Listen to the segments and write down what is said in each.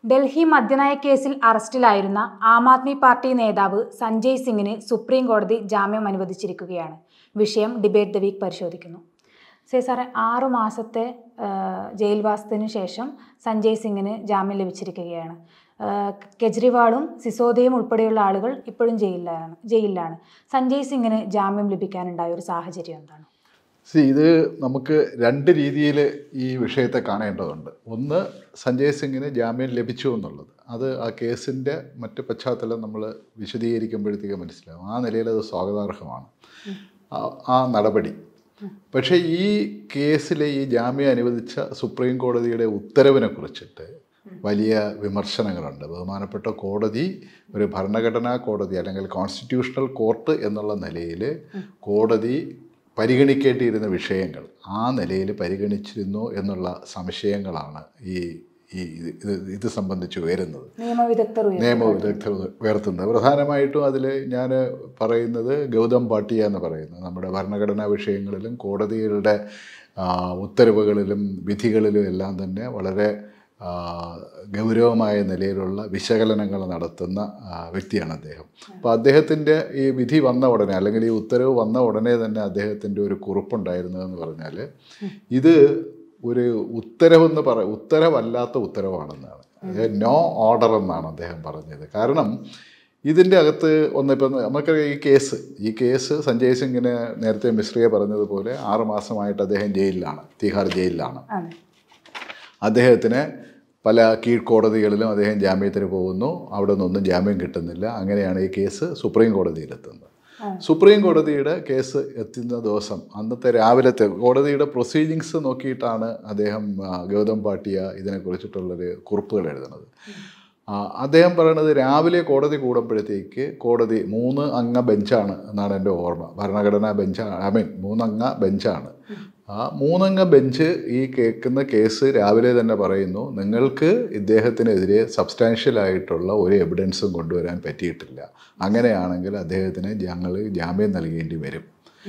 ഡൽഹി മദ്യനയ കേസിൽ അറസ്റ്റിലായിരുന്ന ആം ആദ്മി പാർട്ടി നേതാവ് സഞ്ജയ് സിംഗിന് സുപ്രീം കോടതി ജാമ്യം അനുവദിച്ചിരിക്കുകയാണ്. വിഷയം ഡിബേറ്റ് ദ വീക്ക് പരിശോധിക്കുന്നു. സാറേ, 6 മാസത്തെ ജയിൽവാസത്തിനു ശേഷം സഞ്ജയ് സിംഗിന് ജാമ്യം ലഭിച്ചിരിക്കുകയാണ്. കെജ്രിവാളും സിസോദിയയും ഉൾപ്പെടെയുള്ള ആളുകൾ ഇപ്പോഴും ജയിലിലാണ്. സഞ്ജയ് സിംഗിന് ജാമ്യം ലഭിക്കാനുണ്ടായ ഒരു സാഹചര്യം എന്താണ്? ഇത് നമുക്ക് 2 രീതിയിൽ ഈ വിഷയത്തെ കാണേണ്ടതുണ്ട്. ഒന്ന്, സഞ്ജയ് സിംഗിന് ജാമ്യം ലഭിച്ചു എന്നുള്ളത്, അത് ആ കേസിൻ്റെ മറ്റ് പശ്ചാത്തലം നമ്മൾ വിശദീകരിക്കുമ്പോഴത്തേക്ക് മനസ്സിലാവും. ആ നിലയിൽ അത് സ്വാഗതാർഹമാണ് ആ നടപടി. പക്ഷേ ഈ കേസിൽ ഈ ജാമ്യം അനുവദിച്ച സുപ്രീം കോടതിയുടെ ഉത്തരവിനെ കുറിച്ചിട്ട് വലിയ വിമർശനങ്ങളുണ്ട്. ബഹുമാനപ്പെട്ട കോടതി ഒരു ഭരണഘടനാ കോടതി അല്ലെങ്കിൽ കോൺസ്റ്റിറ്റ്യൂഷണൽ കോർട്ട് എന്നുള്ള നിലയിൽ കോടതി പരിഗണിക്കേണ്ടിയിരുന്ന വിഷയങ്ങൾ ആ നിലയിൽ പരിഗണിച്ചിരുന്നു എന്നുള്ള സംശയങ്ങളാണ് ഇത് സംബന്ധിച്ച് ഉയരുന്നത്, നിയമവിദഗ്ധർ ഉയർത്തുന്നത്. പ്രധാനമായിട്ടും അതിൽ ഞാൻ പറയുന്നത് ഗൗതം ഭാട്ടിയ എന്ന് പറയുന്നത് നമ്മുടെ ഭരണഘടനാ വിഷയങ്ങളിലും കോടതികളുടെ ഉത്തരവുകളിലും വിധികളിലും എല്ലാം തന്നെ വളരെ ഗൗരവമായ നിലയിലുള്ള വിശകലനങ്ങൾ നടത്തുന്ന വ്യക്തിയാണ് അദ്ദേഹം. അപ്പോൾ അദ്ദേഹത്തിൻ്റെ ഈ വിധി വന്ന ഉടനെ അല്ലെങ്കിൽ ഈ ഉത്തരവ് വന്ന ഉടനെ തന്നെ അദ്ദേഹത്തിൻ്റെ ഒരു കുറിപ്പുണ്ടായിരുന്നതെന്ന് പറഞ്ഞാൽ ഇത് ഒരു ഉത്തരവല്ലാത്ത ഉത്തരവാണെന്നാണ്, നോ ഓർഡർ എന്നാണ് അദ്ദേഹം പറഞ്ഞത്. കാരണം ഇതിൻ്റെ അകത്ത് ഇപ്പം നമുക്ക് ഈ കേസ് സഞ്ജയ് സിംഗിന് നേരത്തെ മിശ്രിയെ പറഞ്ഞതുപോലെ 6 മാസമായിട്ട് അദ്ദേഹം ജയിലിലാണ്, തിഹാർ ജയിലിലാണ്. അദ്ദേഹത്തിന് പല കീഴ്ക്കോടതികളിലും അദ്ദേഹം ജാമ്യത്തിന് പോകുന്നു, അവിടെ നിന്നൊന്നും ജാമ്യം കിട്ടുന്നില്ല. അങ്ങനെയാണ് ഈ കേസ് സുപ്രീം കോടതിയിലെത്തുന്നത്. സുപ്രീം കോടതിയുടെ കേസ് എത്തുന്ന ദിവസം അന്നത്തെ രാവിലത്തെ കോടതിയുടെ പ്രൊസീജിങ്സ് നോക്കിയിട്ടാണ് അദ്ദേഹം ഗൗതം ഭാട്ടിയ ഇതിനെക്കുറിച്ചിട്ടുള്ളൊരു കുറിപ്പുകൾ എഴുതുന്നത്. അദ്ദേഹം പറയുന്നത് രാവിലെ കോടതി കൂടുമ്പോഴത്തേക്ക് കോടതി 3 അംഗ ബെഞ്ചാണ് എന്നാണ് എൻ്റെ ഓർമ്മ. ഭരണഘടനാ ബെഞ്ചാണ്, 3 അംഗ ബെഞ്ചാണ്. ആ 3 അംഗ ബെഞ്ച് ഈ കേൾക്കുന്ന കേസ് രാവിലെ തന്നെ പറയുന്നു, നിങ്ങൾക്ക് ഇദ്ദേഹത്തിനെതിരെ സബ്സ്റ്റാൻഷ്യലായിട്ടുള്ള ഒരു എവിഡൻസും കൊണ്ടുവരാൻ പറ്റിയിട്ടില്ല, അങ്ങനെയാണെങ്കിൽ അദ്ദേഹത്തിന് ഞങ്ങൾ ജാമ്യം നൽകേണ്ടി വരും.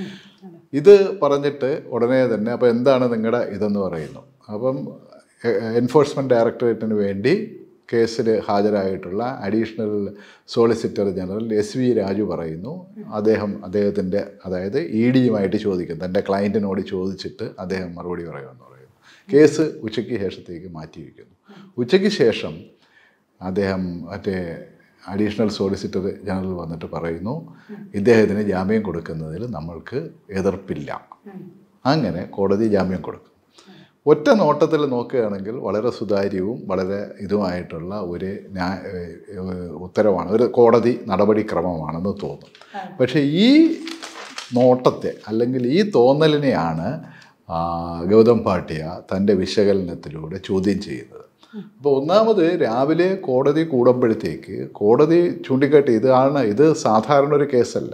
ഇത് പറഞ്ഞിട്ട് ഉടനെ തന്നെ അപ്പോൾ എന്താണ് നിങ്ങളുടെ ഇതെന്ന് പറയുന്നു. അപ്പം എൻഫോഴ്സ്മെൻറ്റ് ഡയറക്ടറേറ്റിന് വേണ്ടി കേസിൽ ഹാജരായിട്ടുള്ള additional solicitor general SV Raju പറയുന്നു, അദ്ദേഹത്തിൻ്റെ അതായത് EDയുമായിട്ട് ചോദിക്കും, തൻ്റെ ക്ലയൻറ്റിനോട് ചോദിച്ചിട്ട് അദ്ദേഹം മറുപടി പറയുമെന്ന് പറയുന്നു. കേസ് ഉച്ചയ്ക്ക് ശേഷത്തേക്ക് മാറ്റി വയ്ക്കുന്നു. ഉച്ചയ്ക്ക് ശേഷം അദ്ദേഹം അഡീഷണൽ സോളിസിറ്റർ ജനറൽ വന്നിട്ട് പറയുന്നു, ഇദ്ദേഹത്തിന് ജാമ്യം കൊടുക്കുന്നതിൽ നമ്മൾക്ക് എതിർപ്പില്ല. അങ്ങനെ കോടതി ജാമ്യം കൊടുക്കും. ഒറ്റ നോട്ടത്തിൽ നോക്കുകയാണെങ്കിൽ വളരെ സുതാര്യവും വളരെ ഇതുമായിട്ടുള്ള ഒരു ഉത്തരവാണ്, ഒരു കോടതി നടപടിക്രമമാണെന്ന് തോന്നും. പക്ഷേ ഈ നോട്ടത്തെ അല്ലെങ്കിൽ ഈ തോന്നലിനെയാണ് ഗൗതം ഭാട്ടിയ തൻ്റെ വിശകലനത്തിലൂടെ ചോദ്യം ചെയ്യുന്നത്. അപ്പോൾ ഒന്നാമത് രാവിലെ കോടതി കൂടുമ്പോഴത്തേക്ക് കോടതി ചൂണ്ടിക്കാട്ടി ഇത് സാധാരണ ഒരു കേസല്ല.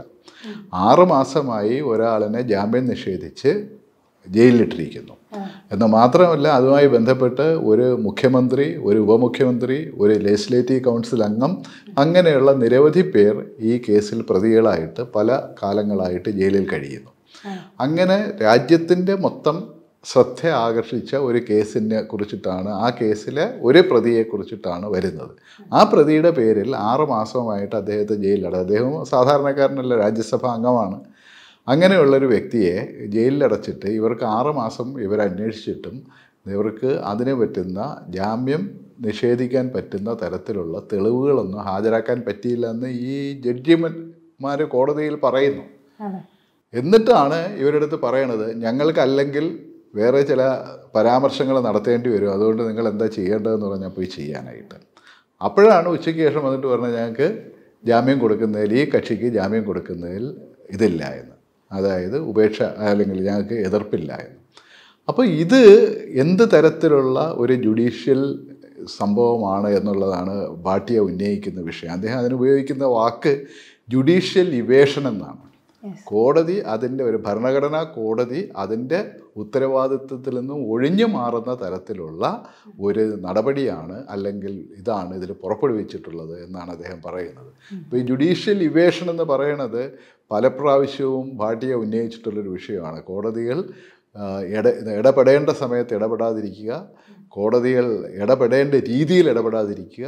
6 മാസമായി ഒരാളിനെ ജാമ്യം നിഷേധിച്ച് ജയിലിലിട്ടിരിക്കുന്നു എന്ന് മാത്രമല്ല, അതുമായി ബന്ധപ്പെട്ട് ഒരു മുഖ്യമന്ത്രി, ഒരു ഉപമുഖ്യമന്ത്രി, ഒരു ലെജിസ്ലേറ്റീവ് കൗൺസിൽ അംഗം, അങ്ങനെയുള്ള നിരവധി പേർ ഈ കേസിൽ പ്രതികളായിട്ട് പല കാലങ്ങളായിട്ട് ജയിലിൽ കഴിയുന്നു. അങ്ങനെ രാജ്യത്തിൻ്റെ മൊത്തം ശ്രദ്ധ ആകർഷിച്ച ഒരു കേസിനെ കുറിച്ചിട്ടാണ്, ആ കേസിലെ ഒരു പ്രതിയെക്കുറിച്ചിട്ടാണ് വരുന്നത്. ആ പ്രതിയുടെ പേരിൽ 6 മാസമായിട്ട് അദ്ദേഹത്തെ ജയിലിലടച്ചു. അദ്ദേഹം സാധാരണക്കാരനല്ല, രാജ്യസഭാ അംഗമാണ്. അങ്ങനെയുള്ളൊരു വ്യക്തിയെ ജയിലിലടച്ചിട്ട് ഇവർക്ക് 6 മാസം ഇവരന്വേഷിച്ചിട്ടും ഇവർക്ക് അതിന് പറ്റുന്ന ജാമ്യം നിഷേധിക്കാൻ പറ്റുന്ന തരത്തിലുള്ള തെളിവുകളൊന്നും ഹാജരാക്കാൻ പറ്റിയില്ല എന്ന് ഈ ജഡ്ജിമാർ കോടതിയിൽ പറയുന്നു. എന്നിട്ടാണ് ഇവരുടെ അടുത്ത് പറയണത്, ഞങ്ങൾക്കല്ലെങ്കിൽ വേറെ ചില പരാമർശങ്ങൾ നടത്തേണ്ടി വരും, അതുകൊണ്ട് നിങ്ങൾ എന്താ ചെയ്യേണ്ടതെന്ന് പറഞ്ഞാൽ പോയി ചെയ്യാനായിട്ട്. അപ്പോഴാണ് ഉച്ചയ്ക്ക് ശേഷം വന്നിട്ട് പറഞ്ഞത്, ഞങ്ങൾക്ക് ജാമ്യം കൊടുക്കുന്നതിൽ, ഈ കക്ഷിക്ക് ജാമ്യം കൊടുക്കുന്നതിൽ ഇതില്ല എന്ന്, അതായത് ഉപേക്ഷ അല്ലെങ്കിൽ ഞങ്ങൾക്ക് എതിർപ്പില്ല എന്ന്. അപ്പോൾ ഇത് എന്ത് തരത്തിലുള്ള ഒരു ജുഡീഷ്യൽ സംഭവമാണ് എന്നുള്ളതാണ് ഭാട്ടിയ ഉന്നയിക്കുന്ന വിഷയം. അദ്ദേഹം അതിന് ഉപയോഗിക്കുന്ന വാക്ക് ജുഡീഷ്യൽ ഇവേഷൻ എന്നാണ്. കോടതി അതിൻ്റെ ഒരു ഭരണഘടനാ കോടതി അതിൻ്റെ ഉത്തരവാദിത്വത്തിൽ നിന്നും ഒഴിഞ്ഞു മാറുന്ന തരത്തിലുള്ള ഒരു നടപടിയാണ്, അല്ലെങ്കിൽ ഇതാണ് ഇതിൽ പുറപ്പെടുവിച്ചിട്ടുള്ളത് എന്നാണ് അദ്ദേഹം പറയുന്നത്. അപ്പോൾ ഈ ജുഡീഷ്യൽ ഇവേഷൻ എന്ന് പറയുന്നത് പല പ്രാവശ്യവും ഭാട്ടിയ ഉന്നയിച്ചിട്ടുള്ളൊരു വിഷയമാണ്. കോടതികൾ ഇടപെടേണ്ട സമയത്ത് ഇടപെടാതിരിക്കുക, കോടതികൾ ഇടപെടേണ്ട രീതിയിൽ ഇടപെടാതിരിക്കുക,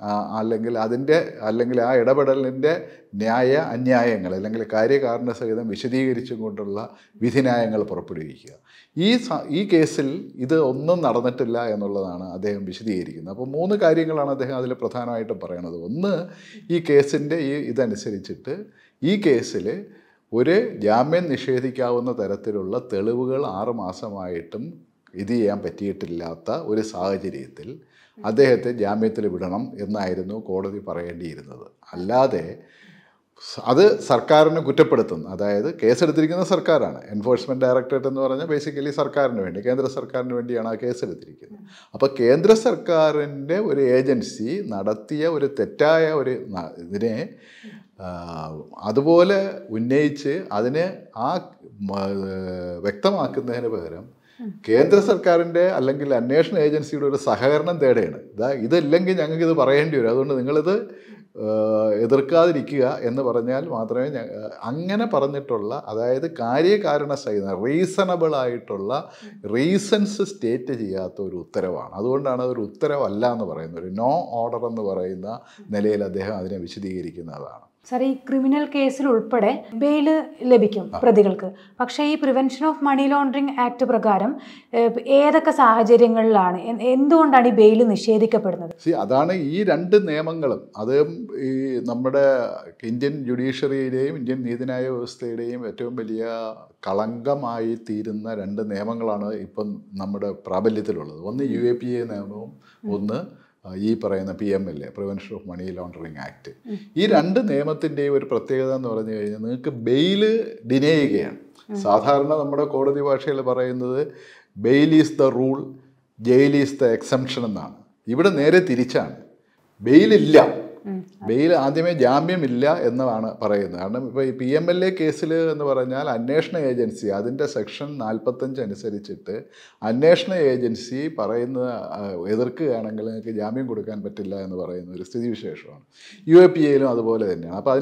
അല്ലെങ്കിൽ ആ ഇടപെടലിൻ്റെ ന്യായ അന്യായങ്ങൾ അല്ലെങ്കിൽ കാര്യകാരണ സഹിതം വിശദീകരിച്ചും കൊണ്ടുള്ള വിധിന്യായങ്ങൾ പുറപ്പെടുവിക്കുക. ഈ കേസിൽ ഇത് ഒന്നും നടന്നിട്ടില്ല എന്നുള്ളതാണ് അദ്ദേഹം വിശദീകരിക്കുന്നത്. അപ്പോൾ 3 കാര്യങ്ങളാണ് അദ്ദേഹം അതിൽ പ്രധാനമായിട്ടും പറയണത്. ഒന്ന്, ഈ കേസിൻ്റെ ഇതനുസരിച്ചിട്ട് ഈ കേസിൽ ഒരു ജാമ്യം നിഷേധിക്കാവുന്ന തരത്തിലുള്ള തെളിവുകൾ 6 മാസമായിട്ടും ഇത് ചെയ്യാൻ പറ്റിയിട്ടില്ലാത്ത ഒരു സാഹചര്യത്തിൽ അദ്ദേഹത്തെ ജാമ്യത്തിൽ വിടണം എന്നായിരുന്നു കോടതി പറയേണ്ടിയിരുന്നത്. അല്ലാതെ അത് സർക്കാരിനെ കുറ്റപ്പെടുത്തുന്നു. അതായത് കേസെടുത്തിരിക്കുന്ന സർക്കാരാണ്. എൻഫോഴ്സ്മെൻറ്റ് ഡയറക്ടറേറ്റ് എന്ന് പറഞ്ഞാൽ ബേസിക്കലി സർക്കാരിന് വേണ്ടി, കേന്ദ്ര സർക്കാരിന് വേണ്ടിയാണ് ആ കേസെടുത്തിരിക്കുന്നത്. അപ്പോൾ കേന്ദ്ര സർക്കാരിൻ്റെ ഒരു ഏജൻസി നടത്തിയ ഒരു തെറ്റായ ഒരു ഇതിനെ അതുപോലെ ഉന്നയിച്ച് അതിനെ വ്യക്തമാക്കുന്നതിന് പകരം കേന്ദ്ര സർക്കാരിൻ്റെ അല്ലെങ്കിൽ അന്വേഷണ ഏജൻസിയുടെ ഒരു സഹകരണം തേടുകയാണ്. ഇതില്ലെങ്കിൽ ഞങ്ങൾക്കിത് പറയേണ്ടി വരും, അതുകൊണ്ട് നിങ്ങളിത് എതിർക്കാതിരിക്കുക എന്ന് പറഞ്ഞാൽ മാത്രമേ അങ്ങനെ പറഞ്ഞിട്ടുള്ള, അതായത് കാര്യകാരണ സഹിതം റീസണബിളായിട്ടുള്ള റീസൺസ് സ്റ്റേറ്റ് ചെയ്യാത്ത ഒരു ഉത്തരവാണ്. അതുകൊണ്ടാണ് അതൊരു ഉത്തരവല്ല എന്ന് പറയുന്നത്. ഒരു നോ ഓർഡർ എന്ന് പറയുന്ന നിലയിൽ അദ്ദേഹം അതിനെ വിശദീകരിക്കുന്നതാണ്. സാർ, ഈ ക്രിമിനൽ കേസിൽ ഉൾപ്പെടെ ബെയിൽ ലഭിക്കും പ്രതികൾക്ക്. പക്ഷേ ഈ prevention of money laundering act പ്രകാരം ഏതൊക്കെ സാഹചര്യങ്ങളിലാണ്, എന്തുകൊണ്ടാണ് ഈ ബെയിൽ നിഷേധിക്കപ്പെടുന്നത്? അതാണ് ഈ 2 നിയമങ്ങളും. അത് ഈ നമ്മുടെ ഇന്ത്യൻ ജുഡീഷ്യറിയുടെയും ഇന്ത്യൻ നീതിന്യായ വ്യവസ്ഥയുടെയും ഏറ്റവും വലിയ കളങ്കമായി തീരുന്ന 2 നിയമങ്ങളാണ് ഇപ്പം നമ്മുടെ പ്രാബല്യത്തിലുള്ളത്. ഒന്ന് UAPA നിയമവും, ഒന്ന് ഈ പറയുന്ന PMLA, prevention of money laundering act. ഈ 2 നിയമത്തിൻ്റെയും ഒരു പ്രത്യേകത എന്ന് പറഞ്ഞു കഴിഞ്ഞാൽ നിങ്ങൾക്ക് ബെയില് ഡിനേ ചെയ്യുകയാണ്. സാധാരണ നമ്മുടെ കോടതി ഭാഷയിൽ പറയുന്നത് bail is the rule, jail is the exception എന്നാണ്. ഇവിടെ നേരെ തിരിച്ചാണ്. ബെയിലില്ല, ബെയിൽ ആദ്യമേ ജാമ്യമില്ല എന്നാണ് പറയുന്നത്. കാരണം ഇപ്പോൾ ഈ PMLA കേസിൽ എന്ന് പറഞ്ഞാൽ അന്വേഷണ ഏജൻസി അതിൻ്റെ സെക്ഷൻ 45 അനുസരിച്ചിട്ട് അന്വേഷണ ഏജൻസി പറയുന്ന എതിർക്കുകയാണെങ്കിൽ നിങ്ങൾക്ക് ജാമ്യം കൊടുക്കാൻ പറ്റില്ല എന്ന് പറയുന്ന ഒരു സ്ഥിതിവിശേഷമാണ്. UAPAയിലും അതുപോലെ തന്നെയാണ്. അപ്പോൾ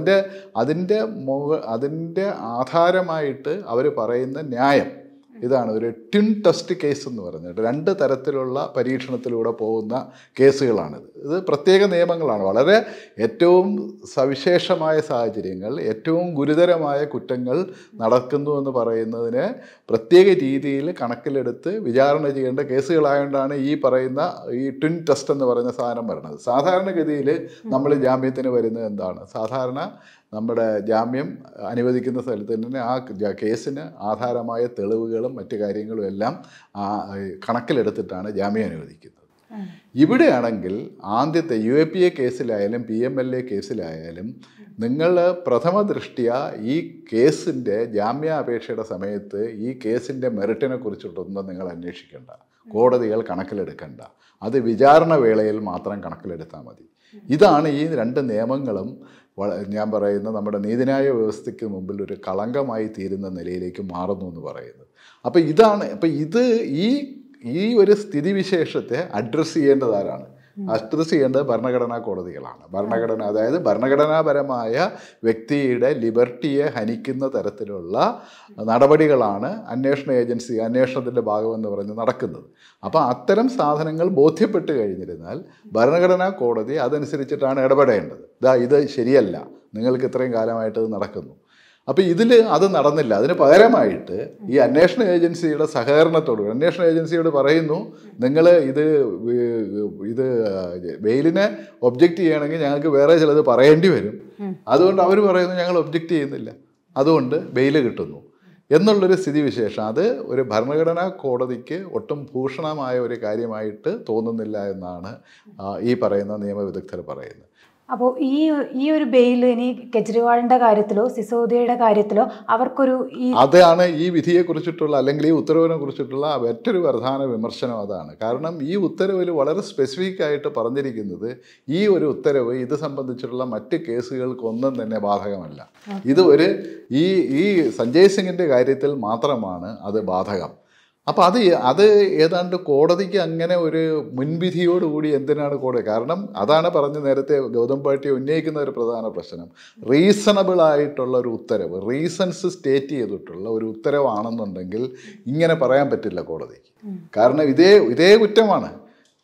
അതിൻ്റെ ആധാരമായിട്ട് അവർ പറയുന്ന ന്യായം ഇതാണ്. ഒരു ട്വിൻ ടെസ്റ്റ് കേസ് എന്ന് പറഞ്ഞിട്ട് 2 തരത്തിലുള്ള പരീക്ഷണത്തിലൂടെ പോകുന്ന കേസുകളാണിത്. ഇത് പ്രത്യേക നിയമങ്ങളാണ്. വളരെ ഏറ്റവും സവിശേഷമായ സാഹചര്യങ്ങൾ, ഏറ്റവും ഗുരുതരമായ കുറ്റങ്ങൾ നടക്കുന്നു എന്ന് പറയുന്നതിന് പ്രത്യേക രീതിയിൽ കണക്കിലെടുത്ത് വിചാരണ ചെയ്യേണ്ട കേസുകളായതുകൊണ്ടാണ് ഈ പറയുന്ന ഈ ട്വിൻ ടെസ്റ്റ് എന്ന് പറയുന്ന സാധനം വരുന്നത്. സാധാരണഗതിയിൽ നമ്മൾ ജാമ്യത്തിന് വരുന്നത് എന്താണ്? സാധാരണ നമ്മുടെ ജാമ്യം അനുവദിക്കുന്ന സ്ഥലത്ത് തന്നെ ആ കേസിന് ആധാരമായ തെളിവുകളും മറ്റു കാര്യങ്ങളും എല്ലാം കണക്കിലെടുത്തിട്ടാണ് ജാമ്യം അനുവദിക്കുന്നത്. ഇവിടെയാണെങ്കിൽ ആദ്യത്തെ UAPA കേസിലായാലും PMLA കേസിലായാലും നിങ്ങൾ പ്രഥമ ദൃഷ്ട്യാ ഈ കേസിൻ്റെ ജാമ്യാപേക്ഷയുടെ സമയത്ത് ഈ കേസിൻ്റെ മെറിറ്റിനെ കുറിച്ചിട്ടൊന്നും നിങ്ങൾ അന്വേഷിക്കേണ്ട, കോടതികൾ കണക്കിലെടുക്കണ്ട. അത് വിചാരണ വേളയിൽ മാത്രം കണക്കിലെടുത്താൽ മതി. ഇതാണ് ഈ 2 നിയമങ്ങളും ഞാൻ പറയുന്ന നമ്മുടെ നീതിന്യായ വ്യവസ്ഥയ്ക്ക് മുമ്പിൽ ഒരു കളങ്കമായി തീരുന്ന നിലയിലേക്ക് മാറുന്നു എന്ന് പറയുന്നത്. അപ്പോൾ ഇത് ഈ ഒരു സ്ഥിതിവിശേഷത്തെ അഡ്രസ്സ് ചെയ്യേണ്ടത് ആരാണ്? അഡ്രസ്സ് ചെയ്യേണ്ടത് ഭരണഘടനാ കോടതികളാണ്. അതായത് ഭരണഘടനാപരമായ വ്യക്തിയുടെ ലിബർട്ടിയെ ഹനിക്കുന്ന തരത്തിലുള്ള നടപടികളാണ് അന്വേഷണ ഏജൻസി അന്വേഷണത്തിൻ്റെ ഭാഗമെന്ന് പറഞ്ഞ് നടക്കുന്നത്. അപ്പോൾ അത്തരം സാധനങ്ങൾ ബോധ്യപ്പെട്ട് കഴിഞ്ഞിരുന്നാൽ ഭരണഘടനാ കോടതി അതനുസരിച്ചിട്ടാണ് ഇടപെടേണ്ടത്. ഇത് ശരിയല്ല, നിങ്ങൾക്ക് ഇത്രയും കാലമായിട്ട് ഇത് നടക്കുന്നു. അപ്പോൾ അത് നടന്നില്ല. അതിന് പകരമായിട്ട് ഈ അന്വേഷണ ഏജൻസിയുടെ സഹകരണത്തോട് അന്വേഷണ ഏജൻസിയോട് പറയുന്നു, നിങ്ങൾ ഇത് ബെയിലിനെ ഒബ്ജക്റ്റ് ചെയ്യണമെങ്കിൽ ഞങ്ങൾക്ക് വേറെ ചിലത് പറയേണ്ടി വരും. അതുകൊണ്ട് അവർ പറയുന്നു ഞങ്ങൾ ഒബ്ജക്റ്റ് ചെയ്യുന്നില്ല, അതുകൊണ്ട് ബെയിൽ കിട്ടുന്നു എന്നുള്ളൊരു സ്ഥിതിവിശേഷം. അത് ഒരു ഭരണഘടനാ കോടതിക്ക് ഒട്ടും ഭൂഷണമായ ഒരു കാര്യമായിട്ട് തോന്നുന്നില്ല എന്നാണ് ഈ പറയുന്ന നിയമവിദഗ്ധർ പറയുന്നത്. അപ്പോൾ ഈ ഒരു ബെയിൽ ഇനി കെജ്രിവാളിൻ്റെ കാര്യത്തിലോ സിസോദിയയുടെ കാര്യത്തിലോ അവർക്കൊരു അതാണ് ഈ വിധിയെക്കുറിച്ചിട്ടുള്ള അല്ലെങ്കിൽ ഈ ഉത്തരവിനെ കുറിച്ചിട്ടുള്ള മറ്റൊരു പ്രധാന വിമർശനം അതാണ്. കാരണം ഈ ഉത്തരവിൽ വളരെ സ്പെസിഫിക് ആയിട്ട് പറഞ്ഞിരിക്കുന്നത് ഈ ഒരു ഉത്തരവ് ഇത് സംബന്ധിച്ചിട്ടുള്ള മറ്റ് കേസുകൾക്കൊന്നും തന്നെ ബാധകമല്ല. ഇത് ഈ സഞ്ജയ് സിംഗിൻ്റെ കാര്യത്തിൽ മാത്രമാണ് അത് ബാധകം. അപ്പോൾ അത് ഏതാണ്ട് കോടതിക്ക് അങ്ങനെ ഒരു മുൻവിധിയോടുകൂടി എന്തിനാണ് കോടതി? കാരണം അതാണ് പറഞ്ഞ് നേരത്തെ ഗൗതം പാട്ടി ഉന്നയിക്കുന്ന ഒരു പ്രധാന പ്രശ്നം. റീസണബിൾ ആയിട്ടുള്ള ഒരു ഉത്തരവ്, റീസൺസ് സ്റ്റേറ്റ് ചെയ്തിട്ടുള്ള ഒരു ഉത്തരവാണെന്നുണ്ടെങ്കിൽ ഇങ്ങനെ പറയാൻ പറ്റില്ല കോടതിക്ക്. കാരണം ഇതേ കുറ്റമാണ്.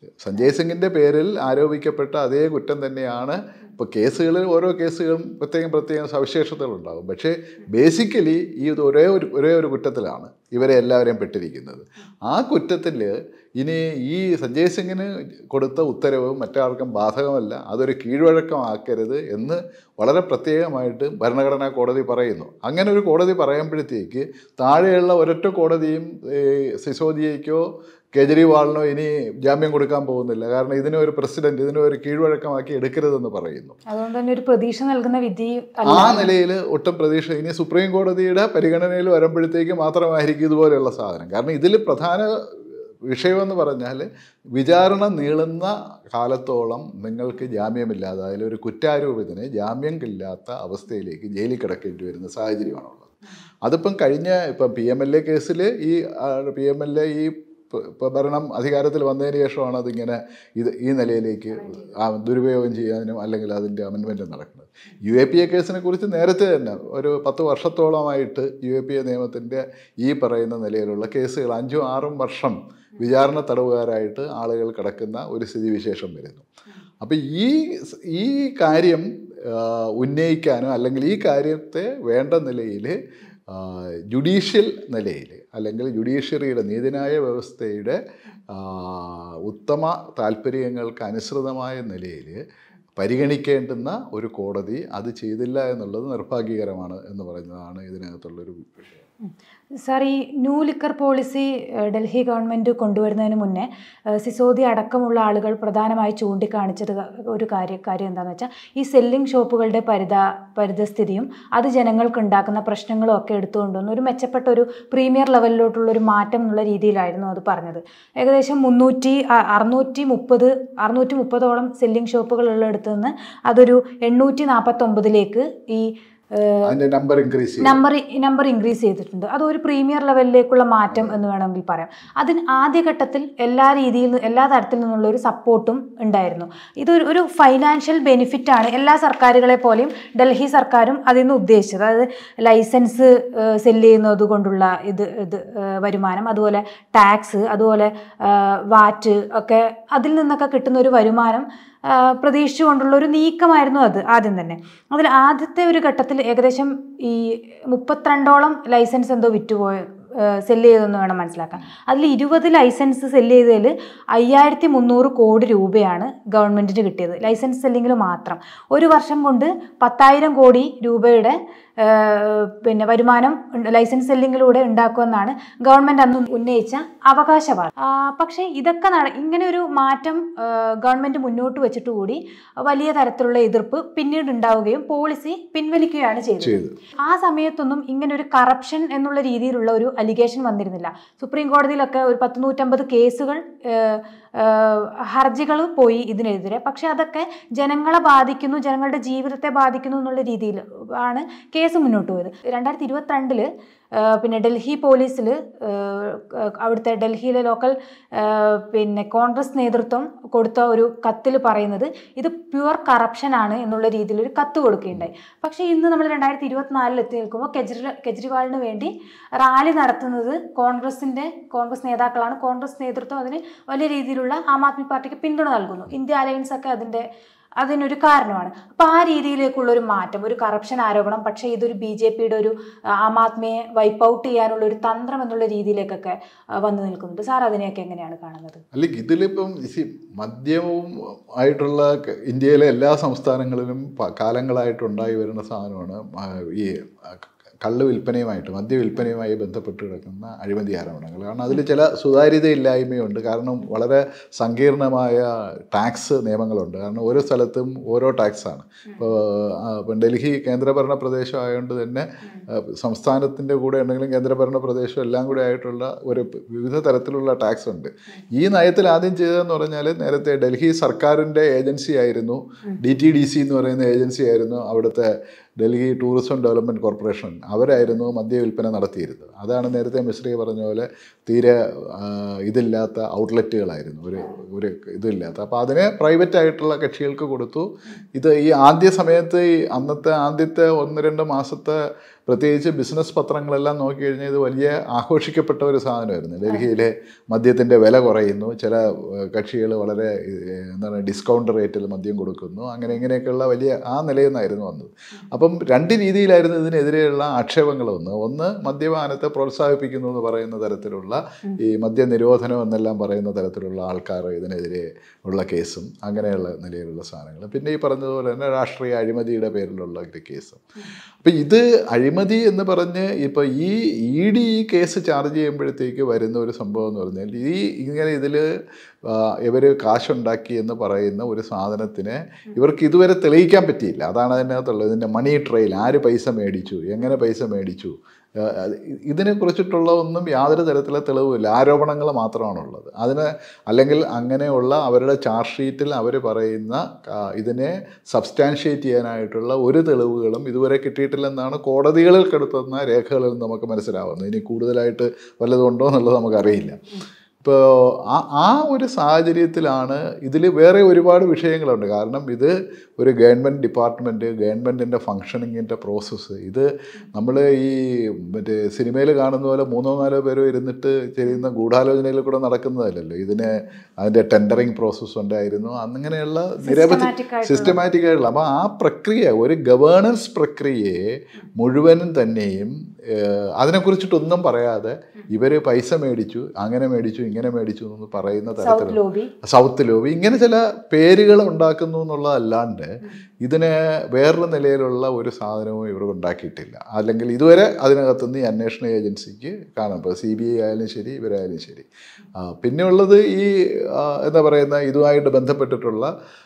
സഞ്ജയ് സിംഗിൻ്റെ പേരിൽ ആരോപിക്കപ്പെട്ട അതേ കുറ്റം തന്നെയാണ്. ഇപ്പോൾ കേസുകളിൽ ഓരോ കേസുകളും പ്രത്യേകം സവിശേഷതകളുണ്ടാകും. പക്ഷേ ബേസിക്കലി ഒരേ ഒരു കുറ്റത്തിലാണ് ഇവരെ എല്ലാവരെയും പെട്ടിരിക്കുന്നത്. ആ കുറ്റത്തിൽ ഇനി ഈ സഞ്ജയ് സിംഗിന് കൊടുത്ത ഉത്തരവ് മറ്റാർക്കും ബാധകമല്ല, അതൊരു കീഴ്വഴക്കമാക്കരുത് എന്ന് വളരെ പ്രത്യേകമായിട്ട് ഭരണഘടനാ കോടതി പറയുന്നു. അങ്ങനെ ഒരു കോടതി പറയുമ്പോഴത്തേക്ക് താഴെയുള്ള ഒരൊറ്റ കോടതിയും സിസോദിയയ്ക്കോ കേജ്രിവാളിനോ ഇനി ജാമ്യം കൊടുക്കാൻ പോകുന്നില്ല. കാരണം ഇതിനൊരു പ്രസിഡന്റ്, ഇതിനൊരു കീഴ്വഴക്കമാക്കി എടുക്കരുതെന്ന് പറയുന്നു. അതുകൊണ്ട് തന്നെ ഒരു പ്രതീക്ഷ നൽകുന്ന വിധി ആ നിലയിൽ ഒട്ടും പ്രതീക്ഷ ഇനി സുപ്രീം കോടതിയുടെ പരിഗണനയിൽ വരുമ്പോഴത്തേക്ക് മാത്രമായിരിക്കും ഇതുപോലെയുള്ള സാധനം. കാരണം ഇതിൽ പ്രധാന വിഷയമെന്ന് പറഞ്ഞാൽ വിചാരണ നീളുന്ന കാലത്തോളം നിങ്ങൾക്ക് ജാമ്യമില്ലാതെ, അതിലൊരു കുറ്റാരോപിതന് ജാമ്യമില്ലാത്ത അവസ്ഥയിലേക്ക് ജയിലിൽ കിടക്കേണ്ടി വരുന്ന സാഹചര്യമാണുള്ളത്. അതിപ്പം ഇപ്പം PMLA കേസിൽ PMLA ഭരണം അധികാരത്തിൽ വന്നതിന് ശേഷമാണ് അതിങ്ങനെ ഈ നിലയിലേക്ക് ദുരുപയോഗം ചെയ്യാനും അല്ലെങ്കിൽ അതിൻ്റെ അമെൻമെൻറ്റ് നടക്കുന്നത്. UAPA കേസിനെ കുറിച്ച് നേരത്തെ തന്നെ ഒരു 10 വർഷത്തോളമായിട്ട് UAPA നിയമത്തിൻ്റെ ഈ പറയുന്ന നിലയിലുള്ള കേസുകൾ 5-6 വർഷം വിചാരണ തടവുകാരായിട്ട് ആളുകൾ കിടക്കുന്ന ഒരു സ്ഥിതിവിശേഷം വരുന്നു. അപ്പം ഈ കാര്യം ഉന്നയിക്കാനോ അല്ലെങ്കിൽ ഈ കാര്യത്തെ വേണ്ട നിലയിൽ ജുഡീഷ്യൽ നിലയിൽ അല്ലെങ്കിൽ ജുഡീഷ്യറിയുടെ നീതിന്യായ വ്യവസ്ഥയുടെ ഉത്തമ താല്പര്യങ്ങൾക്ക് അനുസൃതമായ നിലയിൽ പരിഗണിക്കേണ്ടുന്ന ഒരു കോടതി അത് ചെയ്തില്ല എന്നുള്ളത് നിർഭാഗ്യകരമാണ് എന്ന് പറയുന്നതാണ് ഇതിനകത്തുള്ളൊരു വിഷയം. സാർ, ഈ new liquor policy Delhi government കൊണ്ടുവരുന്നതിന് മുന്നേ സിസോദിയ അടക്കമുള്ള ആളുകൾ പ്രധാനമായി ചൂണ്ടിക്കാണിച്ചത് ഒരു കാര്യം എന്താണെന്ന് വെച്ചാൽ ഈ സെല്ലിംഗ് ഷോപ്പുകളുടെ പരിതസ്ഥിതിയും അത് ജനങ്ങൾക്ക് ഉണ്ടാക്കുന്ന പ്രശ്നങ്ങളും ഒക്കെ എടുത്തുകൊണ്ടുവന്ന് ഒരു മെച്ചപ്പെട്ട ഒരു പ്രീമിയർ ലെവലിലോട്ടുള്ളൊരു മാറ്റം എന്നുള്ള രീതിയിലായിരുന്നു അത് പറഞ്ഞത്. ഏകദേശം 630ഓളം സെല്ലിംഗ് ഷോപ്പുകളുള്ളിടത്ത് നിന്ന് അതൊരു 849ലേക്ക് ഈ നമ്പർ ഇൻക്രീസ് ചെയ്തിട്ടുണ്ട്. അതൊരു പ്രീമിയർ ലെവലിലേക്കുള്ള മാറ്റം എന്ന് വേണമെങ്കിൽ പറയാം. അതിന് ആദ്യഘട്ടത്തിൽ എല്ലാ തരത്തിൽ നിന്നുള്ള ഒരു സപ്പോർട്ടും ഉണ്ടായിരുന്നു. ഇതൊരു ഫൈനാൻഷ്യൽ ബെനിഫിറ്റാണ് എല്ലാ സർക്കാരുകളെ പോലെയും ഡൽഹി സർക്കാരും അതിൽ നിന്ന് ഉദ്ദേശിച്ചത്. അതായത് ലൈസൻസ് സെല്ല് ചെയ്യുന്നത് കൊണ്ടുള്ള വരുമാനം, അതുപോലെ ടാക്സ്, അതുപോലെ വാറ്റ് ഒക്കെ അതിൽ നിന്നൊക്കെ കിട്ടുന്ന ഒരു വരുമാനം പ്രതീക്ഷിച്ചുകൊണ്ടുള്ള ഒരു നീക്കമായിരുന്നു അത് ആദ്യം തന്നെ. അതിൽ ആദ്യത്തെ ഒരു ഘട്ടത്തിൽ ഏകദേശം ഈ 32ഓളം ലൈസൻസ് എന്തോ സെല്ല് ചെയ്തെന്ന് വേണം മനസ്സിലാക്കാൻ. അതിൽ 20 ലൈസൻസ് സെല്ല് ചെയ്തതിൽ 5300 കോടി രൂപയാണ് ഗവൺമെൻറ്റിന് കിട്ടിയത്, ലൈസൻസ് സെല്ലിങ്ങിൽ മാത്രം. ഒരു വർഷം കൊണ്ട് 10,000 കോടി രൂപയുടെ വരുമാനം ലൈസൻസ് സെല്ലിങ്ങിലൂടെ ഉണ്ടാക്കുമെന്നാണ് ഗവൺമെൻറ് അന്ന് ഉന്നയിച്ച അവകാശവാദം. പക്ഷേ ഇതൊക്കെ ഇങ്ങനെ ഒരു മാറ്റം ഗവൺമെൻറ് മുന്നോട്ട് വെച്ചിട്ട് കൂടി വലിയ തരത്തിലുള്ള എതിർപ്പ് പിന്നീട് ഉണ്ടാവുകയും പോളിസി പിൻവലിക്കുകയാണ് ചെയ്തത്. ആ സമയത്തൊന്നും ഇങ്ങനെ ഒരു കറപ്ഷൻ എന്നുള്ള രീതിയിലുള്ള ഒരു അലിഗേഷൻ വന്നിരുന്നില്ല. സുപ്രീം കോടതിയിലൊക്കെ ഒരു 150 കേസുകൾ ഹർജികൾ പോയി ഇതിനെതിരെ. പക്ഷെ അതൊക്കെ ജനങ്ങളെ ബാധിക്കുന്നു, ജനങ്ങളുടെ ജീവിതത്തെ ബാധിക്കുന്നു എന്നുള്ള രീതിയിൽ ആണ് കേസ് മുന്നോട്ട് പോയത്. 2022 ഡൽഹി പോലീസിൽ അവിടുത്തെ ഡൽഹിയിലെ ലോക്കൽ കോൺഗ്രസ് നേതൃത്വം കൊടുത്ത ഒരു കത്തിൽ പറയുന്നത് ഇത് പ്യുവർ കറപ്ഷൻ ആണ് എന്നുള്ള രീതിയിൽ ഒരു കത്ത് കൊടുക്കുകയുണ്ടായി. പക്ഷേ ഇന്ന് നമ്മൾ 2024 എത്തി നിൽക്കുമ്പോൾ കെജ്രിവാളിന് വേണ്ടി റാലി നടത്തുന്നത് കോൺഗ്രസ് നേതാക്കളാണ്. കോൺഗ്രസ് നേതൃത്വം അതിന് വലിയ രീതിയിലുള്ള ആം ആദ്മി പാർട്ടിക്ക് പിന്തുണ നൽകുന്നു. ഇന്ത്യ അലയൻസ് ഒക്കെ അതിനൊരു കാരണമാണ്. അപ്പോൾ ആ രീതിയിലേക്കുള്ള ഒരു മാറ്റം, ഒരു കറപ്ഷൻ ആരോപണം, പക്ഷേ ഇതൊരു BJPയുടെ ഒരു ആം ആദ്മിയെ വൈപ്പ് ഔട്ട് ചെയ്യാനുള്ള ഒരു തന്ത്രം എന്നുള്ള രീതിയിലേക്കൊക്കെ വന്നു നിൽക്കുന്നുണ്ട്. സാർ അതിനെയൊക്കെ എങ്ങനെയാണ് കാണുന്നത്? അല്ലെങ്കിൽ ഇതിലിപ്പം മദ്യവും ആയിട്ടുള്ള ഇന്ത്യയിലെ എല്ലാ സംസ്ഥാനങ്ങളിലും കാലങ്ങളായിട്ടുണ്ടായി വരുന്ന സാധനമാണ് ഈ കള്ള് വിൽപ്പനയുമായിട്ട്, മദ്യവിൽപ്പനയുമായി ബന്ധപ്പെട്ട് കിടക്കുന്ന അഴിമതി ആരോപണങ്ങൾ. കാരണം അതിൽ ചില സുതാര്യതയില്ലായ്മയുണ്ട്. കാരണം വളരെ സങ്കീർണമായ ടാക്സ് നിയമങ്ങളുണ്ട്. കാരണം ഓരോ സ്ഥലത്തും ഓരോ ടാക്സാണ്. ഇപ്പോൾ ഡൽഹി കേന്ദ്രഭരണ പ്രദേശം ആയതുകൊണ്ട് തന്നെ സംസ്ഥാനത്തിൻ്റെ കൂടെ ഉണ്ടെങ്കിലും കേന്ദ്രഭരണ പ്രദേശം എല്ലാം കൂടെ ആയിട്ടുള്ള ഒരു വിവിധ തരത്തിലുള്ള ടാക്സ് ഉണ്ട്. ഈ നയത്തിൽ ആദ്യം ചെയ്തതെന്ന് പറഞ്ഞാൽ, നേരത്തെ ഡൽഹി സർക്കാരിൻ്റെ ഏജൻസി ആയിരുന്നു DTDC എന്ന് പറയുന്ന ഏജൻസി ആയിരുന്നു അവിടുത്തെ ഡൽഹി ടൂറിസം ഡെവലപ്മെൻറ്റ് കോർപ്പറേഷൻ. അവരായിരുന്നു മദ്യവിൽപ്പന നടത്തിയിരുന്നത്. അതാണ് നേരത്തെ മിശ്രി പറഞ്ഞ പോലെ തീരെ ഇതില്ലാത്ത ഔട്ട്ലെറ്റുകളായിരുന്നു, ഒരു ഇതില്ലാത്ത. അപ്പോൾ അതിനെ പ്രൈവറ്റ് ആയിട്ടുള്ള കക്ഷികൾക്ക് കൊടുത്തു. ഈ ആദ്യ സമയത്ത് ആദ്യത്തെ 1-2 മാസത്തെ പ്രത്യേകിച്ച് ബിസിനസ് പത്രങ്ങളെല്ലാം നോക്കിക്കഴിഞ്ഞാൽ ഇത് വലിയ ആഘോഷിക്കപ്പെട്ട ഒരു സാധനമായിരുന്നു. ഡൽഹിയിലെ മദ്യത്തിൻ്റെ വില കുറയുന്നു, ചില കക്ഷികൾ വളരെ എന്താണ് ഡിസ്കൗണ്ട് റേറ്റിൽ മദ്യം കൊടുക്കുന്നു, അങ്ങനെ ഇങ്ങനെയൊക്കെയുള്ള വലിയ ആ നിലയിൽ നിന്നായിരുന്നു വന്നത്. അപ്പം രണ്ട് രീതിയിലായിരുന്നു ഇതിനെതിരെയുള്ള ആക്ഷേപങ്ങൾ. ഒന്ന് മദ്യപാനത്തെ പ്രോത്സാഹിപ്പിക്കുന്നു എന്ന് പറയുന്ന തരത്തിലുള്ള ഈ മദ്യനിരോധനം എന്നെല്ലാം പറയുന്ന തരത്തിലുള്ള ആൾക്കാർ ഇതിനെതിരെ ഉള്ള കേസും അങ്ങനെയുള്ള നിലയിലുള്ള സാധനങ്ങൾ. പിന്നെ ഈ പറഞ്ഞതുപോലെ തന്നെ രാഷ്ട്രീയ അഴിമതിയുടെ പേരിലുള്ള ഒരു കേസും. അപ്പം ഇത് അഴിമതി എന്ന് പറഞ്ഞ് ഇപ്പോൾ ഈ കേസ് ചാർജ് ചെയ്യുമ്പോഴത്തേക്ക് വരുന്ന ഒരു സംഭവം എന്ന് പറഞ്ഞാൽ ഇങ്ങനെ ഇതിൽ ഇവർ കാശുണ്ടാക്കി എന്ന് പറയുന്ന ഒരു സാധനത്തിനെ ഇവർക്ക് ഇതുവരെ തെളിയിക്കാൻ പറ്റിയില്ല. അതാണ് അതിനകത്തുള്ളത്. ഇതിൻ്റെ മണി ട്രെയിൽ, ആര് പൈസ മേടിച്ചു, എങ്ങനെ പൈസ മേടിച്ചു, ഇതിനെക്കുറിച്ചിട്ടുള്ള ഒന്നും യാതൊരു തരത്തിലുള്ള തെളിവുമില്ല. ആരോപണങ്ങൾ മാത്രമാണുള്ളത്. അല്ലെങ്കിൽ അങ്ങനെയുള്ള അവരുടെ ചാർജ് ഷീറ്റിൽ അവർ പറയുന്ന ഇതിനെ സബ്സ്റ്റാൻഷ്യേറ്റ് ചെയ്യാനായിട്ടുള്ള ഒരു തെളിവുകളും ഇതുവരെ കിട്ടിയിട്ടില്ലെന്നാണ് കോടതികളിൽ കെടുത്തുന്ന രേഖകളിൽ നമുക്ക് മനസ്സിലാവുന്നത്. ഇനി കൂടുതലായിട്ട് വല്ലതുണ്ടോ എന്നുള്ളത് നമുക്കറിയില്ല. ഇപ്പോൾ ആ ഒരു സാഹചര്യത്തിലാണ് ഇതിൽ വേറെ ഒരുപാട് വിഷയങ്ങളുണ്ട്. കാരണം ഇത് ഒരു ഗവൺമെൻറ് ഡിപ്പാർട്ട്മെൻറ്റ്, ഗവൺമെൻറ്റിൻ്റെ ഫങ്ഷനിങ്ങിൻ്റെ പ്രോസസ്സ്, ഇത് നമ്മൾ ഈ മറ്റേ സിനിമയിൽ കാണുന്ന പോലെ 3-4 പേരോ ഇരുന്നിട്ട് ചെയ്യുന്ന ഗൂഢാലോചനയിൽ കൂടെ നടക്കുന്നതല്ലല്ലോ. അതിൻ്റെ ടെൻഡറിങ് പ്രോസസ്സ് ഉണ്ടായിരുന്നു, അങ്ങനെയുള്ള നിരവധി സിസ്റ്റമാറ്റിക് ആയിട്ടുള്ള. അപ്പോൾ ആ പ്രക്രിയ, ഒരു ഗവേണൻസ് പ്രക്രിയയെ മുഴുവനും തന്നെയും അതിനെക്കുറിച്ചിട്ടൊന്നും പറയാതെ ഇവർ പൈസ മേടിച്ചു, അങ്ങനെ മേടിച്ചു, ഇങ്ങനെ മേടിച്ചു എന്ന് പറയുന്ന തരത്തിലുള്ള സൗത്ത് ലോബി ഇങ്ങനെ ചില പേരുകൾ ഉണ്ടാക്കുന്നു എന്നുള്ളതല്ലാണ്ട് ഇതിന് വേറൊരു നിലയിലുള്ള ഒരു സാധനവും ഇവർ ഉണ്ടാക്കിയിട്ടില്ല. അല്ലെങ്കിൽ ഇതുവരെ അതിനകത്തുനിന്ന് ഈ അന്വേഷണ ഏജൻസിക്ക് കാണാം. ഇപ്പോൾ CBI ആയാലും ശരി, ഇവരായാലും ശരി. പിന്നെ ഉള്ളത് ഈ എന്താ പറയുന്ന ഇതുമായിട്ട് ബന്ധപ്പെട്ടിട്ടുള്ള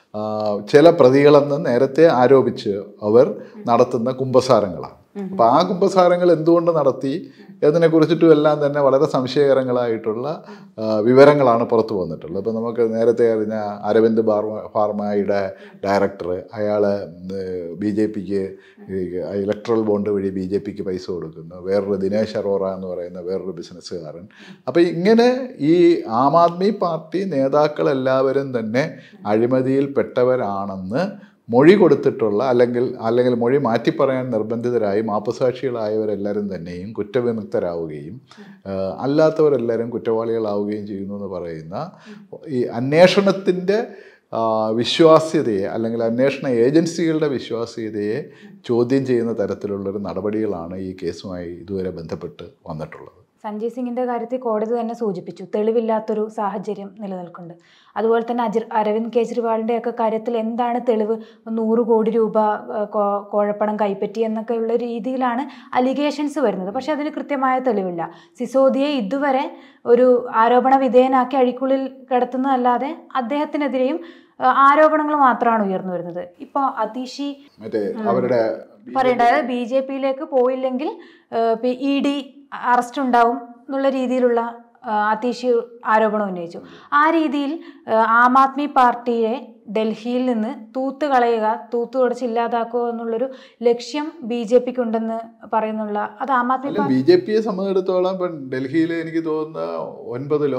ചില പ്രതികളെന്ന് നേരത്തെ ആരോപിച്ച് അവർ നടത്തുന്ന കുമ്പസാരങ്ങളാണ്. അപ്പോൾ ആ കുമ്പസാരങ്ങൾ എന്തുകൊണ്ട് നടത്തി എന്നതിനെക്കുറിച്ചിട്ടും എല്ലാം തന്നെ വളരെ സംശയകരങ്ങളായിട്ടുള്ള വിവരങ്ങളാണ് പുറത്തു വന്നിട്ടുള്ളത്. ഇപ്പോൾ നമുക്ക് നേരത്തെ അറിഞ്ഞ അരവിന്ദ് ഫാർമയുടെ ഡയറക്ടർ, അയാൾ BJPക്ക് ഇലക്ട്രൽ ബോണ്ട് വഴി BJPക്ക് പൈസ കൊടുക്കുന്നു. വേറൊരു ദിനേശ് അറോറ എന്ന് പറയുന്ന വേറൊരു ബിസിനസ്സുകാരൻ. അപ്പോൾ ഇങ്ങനെ ഈ ആം ആദ്മി പാർട്ടി നേതാക്കളെല്ലാവരും തന്നെ അഴിമതിയിൽപ്പെട്ടവരാണെന്ന് മൊഴി കൊടുത്തിട്ടുള്ള അല്ലെങ്കിൽ മൊഴി മാറ്റിപ്പറയാൻ നിർബന്ധിതരായി മാപ്പുസാക്ഷികളായവരെല്ലാവരും തന്നെയും കുറ്റവിമുക്തരാവുകയും അല്ലാത്തവരെല്ലാവരും കുറ്റവാളികളാവുകയും ചെയ്യുന്നു എന്ന് പറയുന്ന ഈ അന്വേഷണത്തിൻ്റെ വിശ്വാസ്യതയെ, അല്ലെങ്കിൽ അന്വേഷണ ഏജൻസികളുടെ വിശ്വാസ്യതയെ ചോദ്യം ചെയ്യുന്ന തരത്തിലുള്ളൊരു നടപടികളാണ് ഈ കേസുമായി ഇതുവരെ ബന്ധപ്പെട്ട് വന്നിട്ടുള്ളത്. സഞ്ജയ് സിംഗിൻ്റെ കാര്യത്തിൽ കോടതി തന്നെ സൂചിപ്പിച്ചു, തെളിവില്ലാത്തൊരു സാഹചര്യം നിലനിൽക്കുന്നുണ്ട്. അതുപോലെ തന്നെ അരവിന്ദ് കെജ്രിവാളിൻ്റെയൊക്കെ കാര്യത്തിൽ എന്താണ് തെളിവ്? 100 കോടി രൂപ കോഴപ്പണം കൈപ്പറ്റി എന്നൊക്കെയുള്ള രീതിയിലാണ് അലിഗേഷൻസ് വരുന്നത്. പക്ഷെ അതിന് കൃത്യമായ തെളിവില്ല. സിസോദിയെ ഇതുവരെ ഒരു ആരോപണ വിധേയനാക്കി അഴിക്കുള്ളിൽ കിടത്തുന്നതല്ലാതെ അദ്ദേഹത്തിനെതിരെയും ആരോപണങ്ങൾ മാത്രമാണ് ഉയർന്നു വരുന്നത്. ഇപ്പോൾ അതീഷി പറയേണ്ടത് BJPയിലേക്ക് പോയില്ലെങ്കിൽ ED അറസ്റ്റ് ഉണ്ടാവും എന്നുള്ള രീതിയിലുള്ള അതീഷി ആരോപണം ഉന്നയിച്ചു. ആ രീതിയിൽ ആം ആദ്മി പാർട്ടിയെ ഡൽഹിയിൽ നിന്ന് തൂത്തുകളയുക, തൂത്തുടച്ച് ഇല്ലാതാക്കുക എന്നുള്ളൊരു ലക്ഷ്യം BJPക്ക് ഉണ്ടെന്ന് പറയുന്നുള്ള അത് ആം ആദ്മി BJPയെ സംബന്ധിച്ചിടത്തോളം ഇപ്പം ഡൽഹിയിൽ എനിക്ക് തോന്നുന്ന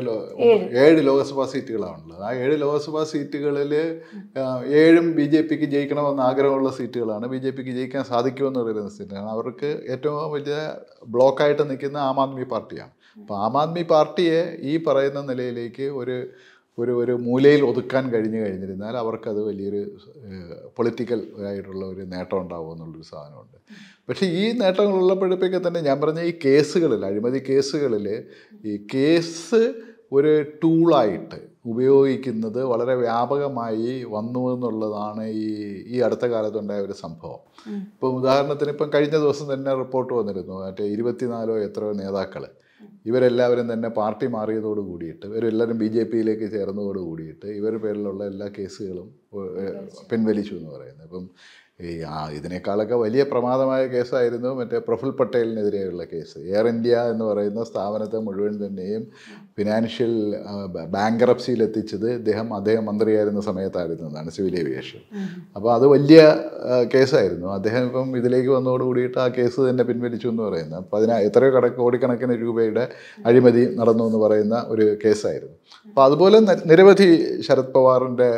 7 ലോക്സഭാ സീറ്റുകളാണുള്ളത്. ആ 7 ലോക്സഭാ സീറ്റുകളിൽ 7ഉം BJPക്ക് ജയിക്കണമെന്ന് ആഗ്രഹമുള്ള സീറ്റുകളാണ്. BJPക്ക് ജയിക്കാൻ സാധിക്കുമെന്ന് പറയുന്ന സീറ്റാണ്. അവർക്ക് ഏറ്റവും വലിയ ബ്ലോക്കായിട്ട് നിൽക്കുന്ന ആം ആദ്മി പാർട്ടിയാണ്. അപ്പോൾ ആം ആദ്മി പാർട്ടിയെ ഈ പറയുന്ന നിലയിലേക്ക് ഒരു മൂലയിൽ ഒതുക്കാൻ കഴിഞ്ഞിരുന്നാൽ അവർക്കത് വലിയൊരു പൊളിറ്റിക്കൽ ആയിട്ടുള്ള ഒരു നേട്ടം ഉണ്ടാവും എന്നുള്ളൊരു സാധനമുണ്ട്. പക്ഷേ ഈ നേട്ടങ്ങളുള്ളപ്പോഴത്തേക്ക് തന്നെ ഞാൻ പറഞ്ഞ ഈ കേസുകളിൽ, അഴിമതി കേസുകളിൽ ഈ കേസ് ഒരു ടൂളായിട്ട് ഉപയോഗിക്കുന്നത് വളരെ വ്യാപകമായി വന്നു എന്നുള്ളതാണ് ഈ അടുത്ത കാലത്തുണ്ടായ ഒരു സംഭവം. ഇപ്പം ഉദാഹരണത്തിന് ഇപ്പം കഴിഞ്ഞ ദിവസം തന്നെ റിപ്പോർട്ട് വന്നിരുന്നു, മറ്റേ 24 എത്രയോ നേതാക്കൾ ഇവരെല്ലാവരും തന്നെ പാർട്ടി മാറിയതോട് കൂടിയിട്ട്, ഇവരെല്ലാവരും BJPയിലേക്ക് ചേർന്നതോട് കൂടിയിട്ട് ഇവരുടെ പേരിലുള്ള എല്ലാ കേസുകളും പിൻവലിച്ചു എന്ന് പറയുന്നത്. ഇപ്പം ഇതിനേക്കാളൊക്കെ വലിയ പ്രമാദമായ കേസായിരുന്നു മറ്റേ പ്രഫുൽ പട്ടേലിനെതിരെയുള്ള കേസ്. എയർ ഇന്ത്യ എന്ന് പറയുന്ന സ്ഥാപനത്തെ മുഴുവൻ തന്നെയും ഫിനാൻഷ്യൽ ബാങ്ക്രപ്സിയിൽ എത്തിച്ചത് അദ്ദേഹം മന്ത്രിയായിരുന്ന സമയത്തായിരുന്നു എന്നാണ്, സിവിൽ ഏവിയേഷൻ. അപ്പോൾ അത് വലിയ കേസായിരുന്നു. അദ്ദേഹം ഇപ്പം ഇതിലേക്ക് വന്നതോടുകൂടിയിട്ട് ആ കേസ് തന്നെ പിൻവലിച്ചു എന്ന് പറയുന്നത്. അപ്പോൾ എത്രയോ കോടിക്കണക്കിന് രൂപയുടെ അഴിമതി നടന്നു എന്ന് പറയുന്ന ഒരു കേസായിരുന്നു. അപ്പോൾ അതുപോലെ നിരവധി ശരത് പവാറിൻ്റെ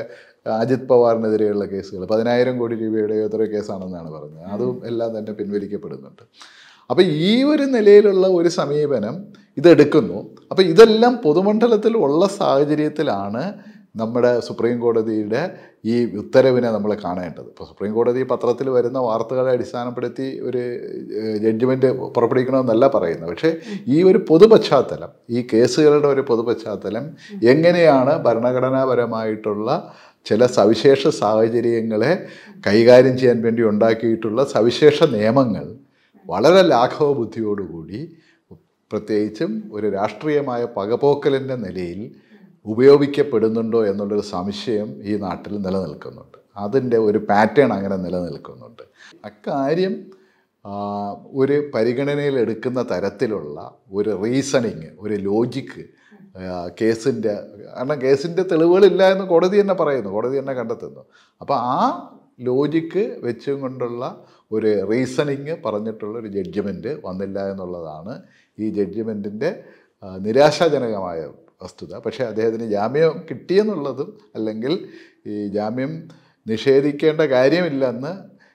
അജിത് പവാറിനെതിരെയുള്ള കേസുകൾ 10,000 കോടി രൂപയുടെ എത്രയോ കേസാണെന്നാണ് പറഞ്ഞത്. അതും എല്ലാം തന്നെ പിൻവലിക്കപ്പെടുന്നുണ്ട്. അപ്പോൾ ഈ ഒരു നിലയിലുള്ള ഒരു സമീപനം ഇതെടുക്കുന്നു. അപ്പോൾ ഇതെല്ലാം പൊതുമണ്ഡലത്തിൽ ഉള്ള സാഹചര്യത്തിലാണ് നമ്മുടെ സുപ്രീം കോടതിയുടെ ഈ ഉത്തരവിനെ നമ്മൾ കാണേണ്ടത്. ഇപ്പോൾ സുപ്രീം കോടതി പത്രത്തിൽ വരുന്ന വാർത്തകളെ അടിസ്ഥാനപ്പെടുത്തി ഒരു ജഡ്ജ്മെൻറ്റ് പുറപ്പെടുവിക്കണമെന്നല്ല പറയുന്നത്. പക്ഷേ ഈ ഒരു പൊതുപശ്ചാത്തലം, ഈ കേസുകളുടെ ഒരു പൊതുപശ്ചാത്തലം എങ്ങനെയാണ് ഭരണഘടനാപരമായിട്ടുള്ള ചില സവിശേഷ സാഹചര്യങ്ങളെ കൈകാര്യം ചെയ്യാൻ വേണ്ടി ഉണ്ടാക്കിയിട്ടുള്ള സവിശേഷ നിയമങ്ങൾ വളരെ ലാഘവ ബുദ്ധിയോടുകൂടി, പ്രത്യേകിച്ചും ഒരു രാഷ്ട്രീയമായ പകപോക്കലിൻ്റെ നിലയിൽ ഉപയോഗിക്കപ്പെടുന്നുണ്ടോ എന്നുള്ളൊരു സംശയം ഈ നാട്ടിൽ നിലനിൽക്കുന്നുണ്ട്. അതിൻ്റെ ഒരു പാറ്റേൺ അങ്ങനെ നിലനിൽക്കുന്നുണ്ട്. അക്കാര്യം ഒരു പരിഗണനയിലെടുക്കുന്ന തരത്തിലുള്ള ഒരു റീസണിങ്, ഒരു ലോജിക്ക് കേസിൻ്റെ, കാരണം കേസിൻ്റെ തെളിവുകളില്ല എന്ന് കോടതി തന്നെ പറയുന്നു, കോടതി തന്നെ കണ്ടെത്തുന്നു. അപ്പോൾ ആ ലോജിക്ക് വെച്ചും കൊണ്ടുള്ള ഒരു റീസണിങ് പറഞ്ഞിട്ടുള്ള ഒരു ജഡ്ജ്മെൻറ്റ് വന്നില്ല എന്നുള്ളതാണ് ഈ ജഡ്ജ്മെൻറ്റിൻ്റെ നിരാശാജനകമായ വസ്തുത. പക്ഷേ അദ്ദേഹത്തിന് ജാമ്യം കിട്ടിയെന്നുള്ളതും, അല്ലെങ്കിൽ ഈ ജാമ്യം നിഷേധിക്കേണ്ട കാര്യമില്ലെന്ന്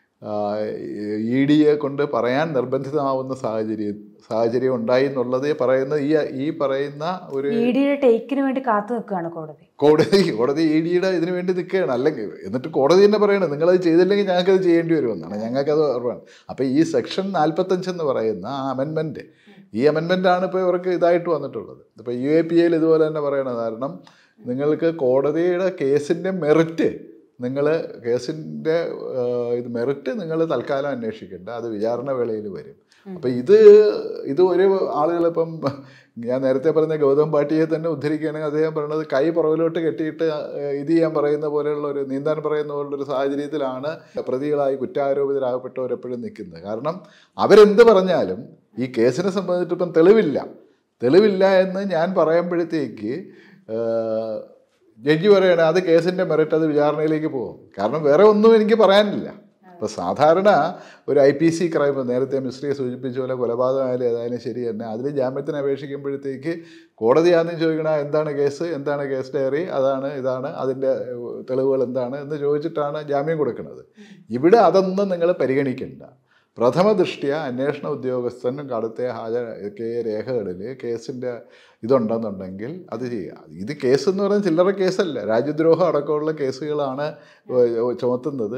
EDയെ കൊണ്ട് പറയാൻ നിർബന്ധിതമാവുന്ന സാഹചര്യം ഉണ്ടായി എന്നുള്ളത് ഈ പറയുന്ന ഒരു EDയുടെ ടേക്കിന് വേണ്ടി കാത്തു നിൽക്കുകയാണ് കോടതി EDയുടെ ഇതിനു വേണ്ടി നിൽക്കുകയാണ്. അല്ലെങ്കിൽ എന്നിട്ട് കോടതി തന്നെ പറയണം, നിങ്ങളത് ചെയ്തില്ലെങ്കിൽ ഞങ്ങൾക്കത് ചെയ്യേണ്ടി വരുമെന്നാണ്, ഞങ്ങൾക്കത് ഉറപ്പാണ്. അപ്പോൾ ഈ സെക്ഷൻ 45 എന്ന് പറയുന്ന ആ അമെൻമെൻറ്റ്, ഈ അമെൻമെൻറ്റാണ് ഇപ്പോൾ ഇവർക്ക് ഇതായിട്ട് വന്നിട്ടുള്ളത്. ഇപ്പോൾ UAPAയിൽ ഇതുപോലെ തന്നെ പറയണത്, കാരണം നിങ്ങൾക്ക് കോടതിയുടെ കേസിൻ്റെ മെറിറ്റ്, കേസിൻ്റെ മെറിറ്റ് നിങ്ങൾ തൽക്കാലം അന്വേഷിക്കേണ്ട, അത് വിചാരണ വേളയിൽ വരും. അപ്പോൾ ഇത് ഒരു ആളുകളിപ്പം, ഞാൻ നേരത്തെ പറഞ്ഞ ഗൗതം ഭാട്ടിയെ തന്നെ ഉദ്ധരിക്കുകയാണെങ്കിൽ അദ്ദേഹം പറയുന്നത് കൈ പുറകിലോട്ട് കെട്ടിയിട്ട് ഇത് ചെയ്യാൻ പറയുന്ന പോലെയുള്ള ഒരു, നീന്താൻ പറയുന്ന പോലുള്ളൊരു സാഹചര്യത്തിലാണ് പ്രതികളായി കുറ്റാരോപിതരാകപ്പെട്ടവരെപ്പോഴും നിൽക്കുന്നത്. കാരണം അവരെന്ത് പറഞ്ഞാലും ഈ കേസിനെ സംബന്ധിച്ചിട്ട് ഇപ്പം തെളിവില്ല എന്ന് ഞാൻ പറയുമ്പോഴത്തേക്ക് ജഡ്ജി പറയണേ അത് കേസിൻ്റെ മെറിറ്റ്, അത് വിചാരണയിലേക്ക് പോകും. കാരണം വേറെ ഒന്നും എനിക്ക് പറയാനില്ല. ഇപ്പോൾ സാധാരണ ഒരു IPC ക്രൈം, നേരത്തെ മിസ്ത്രിയെ സൂചിപ്പിച്ച പോലെ കൊലപാതകമായാലും ഏതായാലും ശരി തന്നെ, അതിൽ ജാമ്യത്തിന് അപേക്ഷിക്കുമ്പോഴത്തേക്ക് കോടതി ആദ്യം ചോദിക്കണം എന്താണ് കേസ് ഡയറി, ഇതാണ് അതിൻ്റെ തെളിവുകൾ എന്താണ് എന്ന് ചോദിച്ചിട്ടാണ് ജാമ്യം കൊടുക്കുന്നത്. ഇവിടെ അതൊന്നും നിങ്ങൾ പരിഗണിക്കേണ്ട. പ്രഥമ ദൃഷ്ട്യാ അന്വേഷണ ഉദ്യോഗസ്ഥൻ അടുത്ത ഹാജരാക്കിയ രേഖകളിൽ കേസിൻ്റെ ഇതുണ്ടെന്നുണ്ടെങ്കിൽ അത് ചെയ്യുക. ഇത് കേസ് എന്ന് പറയുന്നത് ചില്ലറ കേസല്ല, രാജ്യദ്രോഹം അടക്കമുള്ള കേസുകളാണ് ചുമത്തുന്നത്.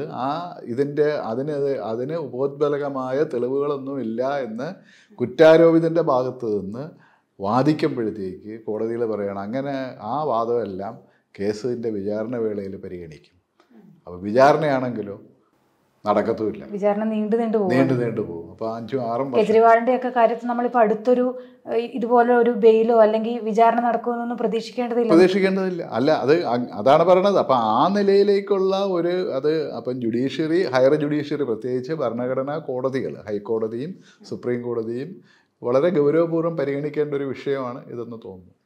അതിന് ഉപോദ്ബലകമായ തെളിവുകളൊന്നുമില്ല എന്ന് കുറ്റാരോപിതൻ്റെ ഭാഗത്ത് നിന്ന് വാദിക്കുമ്പോഴത്തേക്ക് കോടതിയിൽ പറയണം, അങ്ങനെ ആ വാദമെല്ലാം കേസിൻ്റെ വിചാരണ വേളയിൽ പരിഗണിക്കും. അപ്പോൾ വിചാരണയാണെങ്കിലോ നടക്കത്തുമില്ല, വിചാരണ നീണ്ടു പോകും. അപ്പോൾ 5-6 കേജ്രിവാളിന്റെ ഒക്കെ കാര്യത്തിൽ നമ്മളിപ്പോൾ അടുത്തൊരു ഇതുപോലെ ഒരു ബെയിലോ അല്ലെങ്കിൽ വിചാരണ നടക്കുമെന്നൊന്നും പ്രതീക്ഷിക്കേണ്ടതില്ല. അല്ല, അതാണ് പറയണത്. അപ്പം ആ നിലയിലേക്കുള്ള അപ്പം ഹയർ ജുഡീഷ്യറി, പ്രത്യേകിച്ച് ഭരണഘടനാ കോടതികൾ, ഹൈക്കോടതിയും സുപ്രീം കോടതിയും വളരെ ഗൗരവപൂർവ്വം പരിഗണിക്കേണ്ട ഒരു വിഷയമാണ് ഇതെന്ന് തോന്നുന്നു.